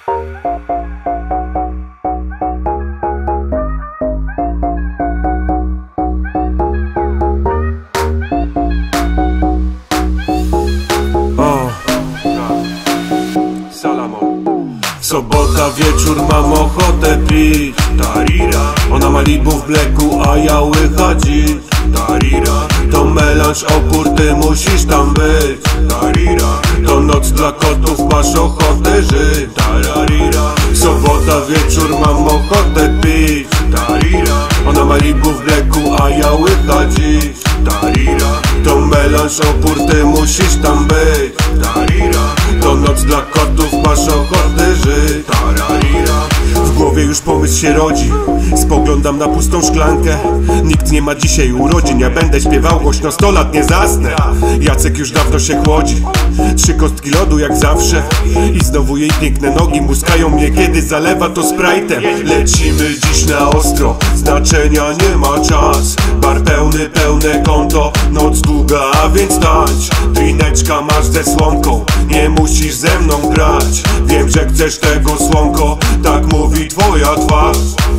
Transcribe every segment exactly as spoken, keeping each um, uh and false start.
Sobota wieczór, mam ochotę pić tarira. Ona Malibu w bleku, a ja łycha dziś tarira. To melanż, opór, ty musisz tam być tarira. To noc dla kotów, masz ochotę żyć tararira. Sobota wieczór, mam ochotę pić tarira. Ona Malibu w bleku, a ja łycha dziś tarira. To melanż, opór, ty musisz tam być tarira. To noc dla kotów, masz ochotę żyć tararira. W głowie już pomysł się rodzi, spoglądam na pustą szklankę. Nikt nie ma dzisiaj urodzin, ja będę śpiewał głośno, sto lat nie zasnę. Jacek już dawno się chłodzi, trzy kostki lodu jak zawsze. I znowu jej piękne nogi muskają mnie, kiedy zalewa to sprite'em. Lecimy dziś na ostro, znaczenia nie ma czas. Bar pełny, pełne konto, noc długa, a więc tańcz. Drineczka masz ze słomką, nie musisz ze mną grać. Wiem, że chcesz tego, słonko, tak mówi twoja twarz.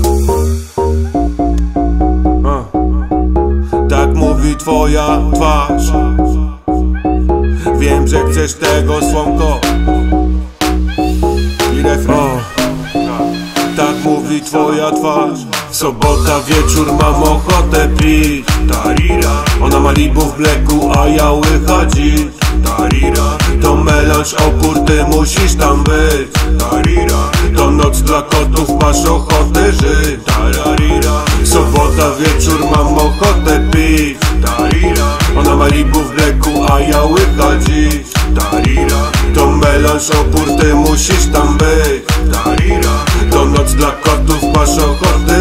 A. Tak mówi twoja twarz. Wiem, że chcesz tego, słonko. I refren. Tak mówi twoja twarz. Sobota wieczór, mam ochotę pić tarira. Ona Malibu w bleku, a ja łycha dziś tarira. To melanż, opór, ty musisz tam być tarira. To noc dla kotów, masz ochotę żyć tararira. Sobota wieczór, mam ochotę pić tarira. Ona Malibu w bleku, a ja łycha dziś tarira. To melanż, opór, ty musisz tam być tarira. To noc dla kotów, masz ochotę